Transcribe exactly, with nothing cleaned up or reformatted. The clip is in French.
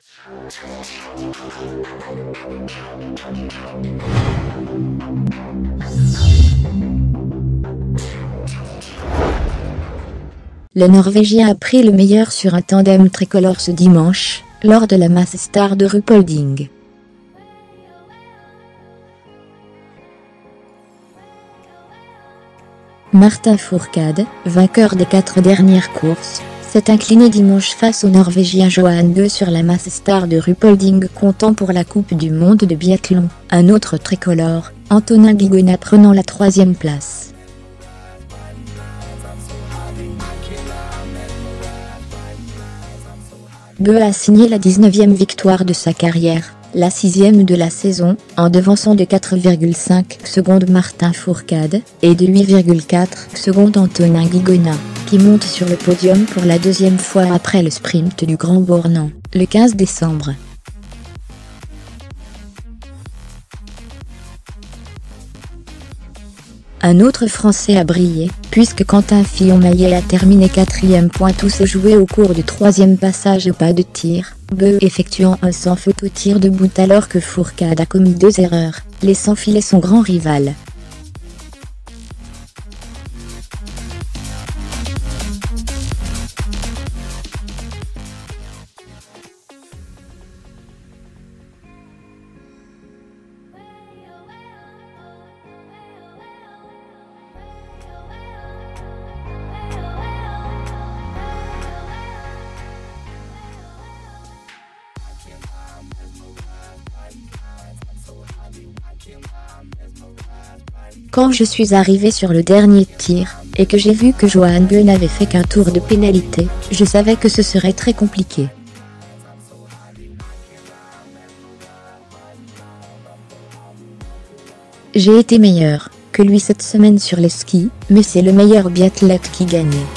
Le Norvégien a pris le meilleur sur un tandem tricolore ce dimanche, lors de la Mass Star de Ruhpolding. Martin Fourcade, vainqueur des quatre dernières courses, s'est incliné dimanche face au Norvégien Johan Bø sur la Mass Star de Ruhpolding, comptant pour la Coupe du Monde de biathlon. Un autre tricolore, Antonin Guigona, prenant la troisième place. Bø a signé la dix-neuvième victoire de sa carrière, la sixième de la saison, en devançant de quatre virgule cinq secondes Martin Fourcade, et de huit virgule quatre secondes Antonin Guigona, qui monte sur le podium pour la deuxième fois après le sprint du Grand Bornand, le quinze décembre. Un autre Français a brillé, puisque Quentin Fillon-Maillet a terminé quatrième. Tout s'est joué au cours du troisième passage au pas de tir, Bø effectuant un sans faute au tir de but alors que Fourcade a commis deux erreurs, laissant filer son grand rival. Quand je suis arrivé sur le dernier tir, et que j'ai vu que Johan Bø n'avait fait qu'un tour de pénalité, je savais que ce serait très compliqué. J'ai été meilleur que lui cette semaine sur les skis, mais c'est le meilleur biathlète qui gagnait.